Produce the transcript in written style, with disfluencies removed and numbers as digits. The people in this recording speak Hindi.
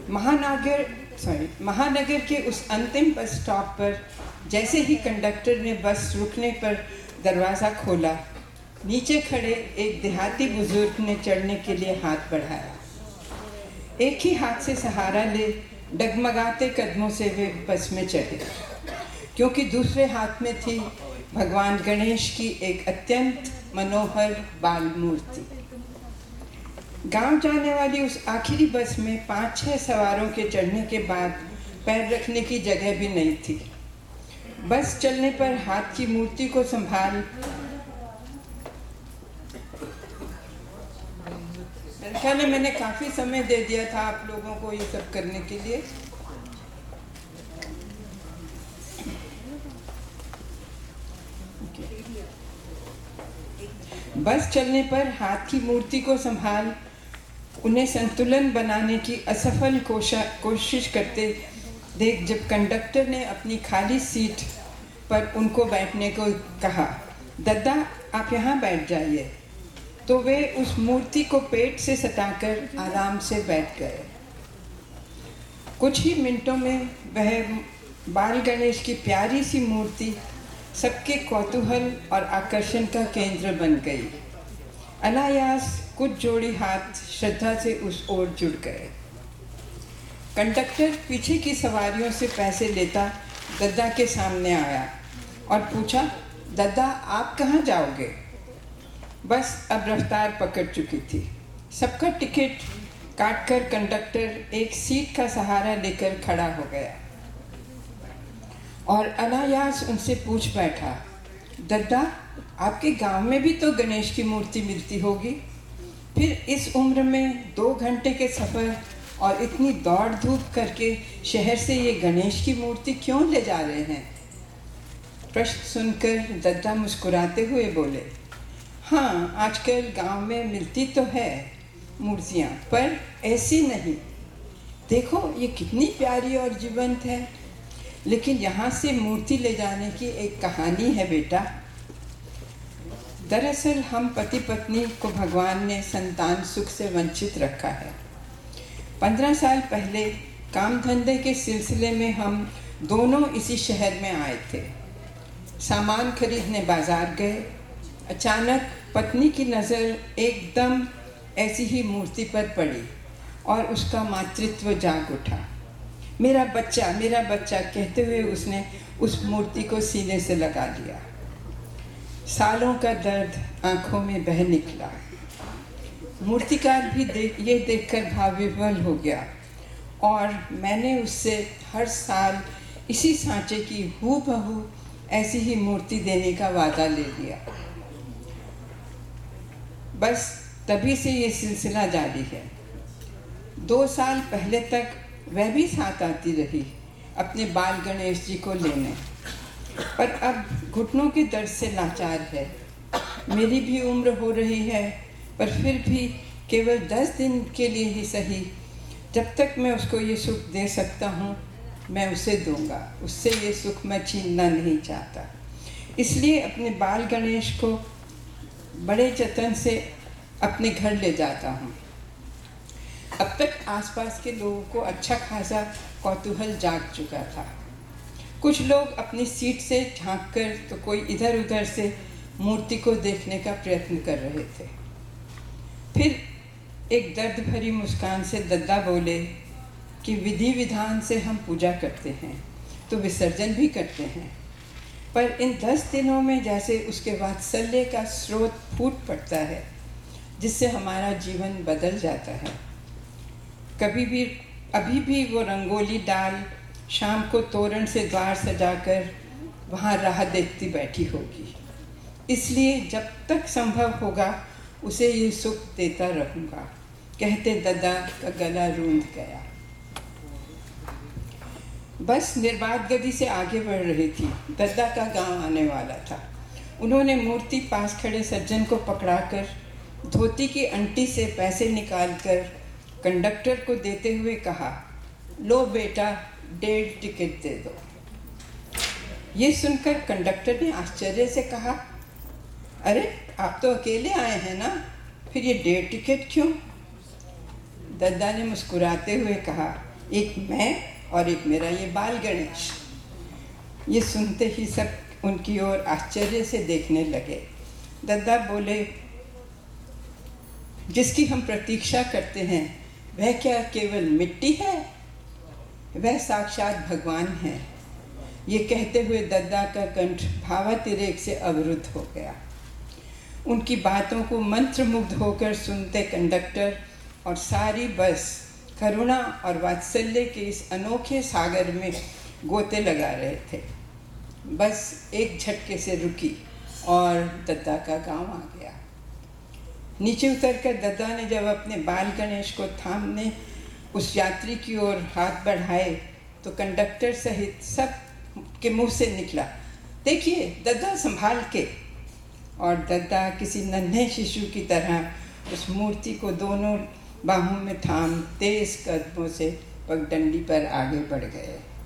महानगर के उस अंतिम बस स्टॉप पर जैसे ही कंडक्टर ने बस रुकने पर दरवाज़ा खोला, नीचे खड़े एक देहाती बुजुर्ग ने चढ़ने के लिए हाथ बढ़ाया। एक ही हाथ से सहारा ले डगमगाते कदमों से वे बस में चढ़े, क्योंकि दूसरे हाथ में थी भगवान गणेश की एक अत्यंत मनोहर बाल मूर्ति। गांव जाने वाली उस आखिरी बस में 5-6 सवारों के चढ़ने के बाद पैर रखने की जगह भी नहीं थी। बस चलने पर हाथ की मूर्ति को संभाल मेरे ख्याल में मैंने काफ़ी समय दे दिया था आप लोगों को ये सब करने के लिए। बस चलने पर हाथ की मूर्ति को संभाल उन्हें संतुलन बनाने की असफल कोशिश करते देख जब कंडक्टर ने अपनी खाली सीट पर उनको बैठने को कहा, दद्दा आप यहाँ बैठ जाइए, तो वे उस मूर्ति को पेट से सटाकर आराम से बैठ गए। कुछ ही मिनटों में वह बाल गणेश की प्यारी सी मूर्ति सबके कौतूहल और आकर्षण का केंद्र बन गई। अनायास कुछ जोड़ी हाथ श्रद्धा से उस ओर जुड़ गए। कंडक्टर पीछे की सवारियों से पैसे लेता दद्दा के सामने आया और पूछा, दद्दा आप कहाँ जाओगे? बस अब रफ्तार पकड़ चुकी थी। सबका टिकट काटकर कंडक्टर एक सीट का सहारा लेकर खड़ा हो गया और अनायास उनसे पूछ बैठा, दद्दा आपके गांव में भी तो गणेश की मूर्ति मिलती होगी, फिर इस उम्र में 2 घंटे के सफ़र और इतनी दौड़ धूप करके शहर से ये गणेश की मूर्ति क्यों ले जा रहे हैं? प्रश्न सुनकर दद्दा मुस्कुराते हुए बोले, हाँ आजकल गांव में मिलती तो है मूर्तियाँ, पर ऐसी नहीं। देखो ये कितनी प्यारी और जीवंत है, लेकिन यहाँ से मूर्ति ले जाने की एक कहानी है बेटा। दरअसल हम पति पत्नी को भगवान ने संतान सुख से वंचित रखा है। 15 साल पहले काम धंधे के सिलसिले में हम दोनों इसी शहर में आए थे। सामान खरीदने बाजार गए। अचानक पत्नी की नज़र एकदम ऐसी ही मूर्ति पर पड़ी और उसका मातृत्व जाग उठा। मेरा बच्चा कहते हुए उसने उस मूर्ति को सीने से लगा लिया। सालों का दर्द आंखों में बह निकला। मूर्तिकार भी ये देखकर भावविह्वल हो गया और मैंने उससे हर साल इसी सांचे की हूबहू ऐसी ही मूर्ति देने का वादा ले लिया। बस तभी से ये सिलसिला जारी है। 2 साल पहले तक वह भी साथ आती रही अपने बाल गणेश जी को लेने, पर अब घुटनों के दर्द से लाचार है। मेरी भी उम्र हो रही है, पर फिर भी केवल 10 दिन के लिए ही सही, जब तक मैं उसको ये सुख दे सकता हूँ मैं उसे दूंगा। उससे ये सुख मैं छीनना नहीं चाहता। इसलिए अपने बाल गणेश को बड़े जतन से अपने घर ले जाता हूँ। अब तक आसपास के लोगों को अच्छा खासा कौतूहल जाग चुका था। कुछ लोग अपनी सीट से झांककर तो कोई इधर उधर से मूर्ति को देखने का प्रयत्न कर रहे थे। फिर एक दर्द भरी मुस्कान से दद्दा बोले कि विधि विधान से हम पूजा करते हैं तो विसर्जन भी करते हैं, पर इन 10 दिनों में जैसे उसके वात्सल्य का स्रोत फूट पड़ता है, जिससे हमारा जीवन बदल जाता है। अभी भी वो रंगोली डाल शाम को तोरण से द्वार सजाकर वहाँ राह देखती बैठी होगी। इसलिए जब तक संभव होगा उसे ये सुख देता रहूँगा, कहते दद्दा का गला रूंध गया। बस निर्बाध गति से आगे बढ़ रही थी। दद्दा का गांव आने वाला था। उन्होंने मूर्ति पास खड़े सज्जन को पकड़ाकर धोती की अंटी से पैसे निकालकर कंडक्टर को देते हुए कहा, लो बेटा 1.5 टिकट दे दो। ये सुनकर कंडक्टर ने आश्चर्य से कहा, अरे आप तो अकेले आए हैं ना, फिर ये 1.5 टिकट क्यों? दद्दा ने मुस्कुराते हुए कहा, एक मैं और एक मेरा ये बाल गणेश। ये सुनते ही सब उनकी ओर आश्चर्य से देखने लगे। दद्दा बोले, जिसकी हम प्रतीक्षा करते हैं वह क्या केवल मिट्टी है? वह साक्षात भगवान है। ये कहते हुए दद्दा का कंठ भावातिरेक से अवरुद्ध हो गया। उनकी बातों को मंत्रमुग्ध होकर सुनते कंडक्टर और सारी बस करुणा और वात्सल्य के इस अनोखे सागर में गोते लगा रहे थे। बस एक झटके से रुकी और दद्दा का गांव आ गया। नीचे उतरकर दद्दा ने जब अपने बाल गणेश को थामने उस यात्री की ओर हाथ बढ़ाए तो कंडक्टर सहित सब के मुंह से निकला, देखिए दद्दा संभाल के। और दद्दा किसी नन्हे शिशु की तरह उस मूर्ति को दोनों बाहों में थाम तेज कदमों से पगडंडी पर आगे बढ़ गए।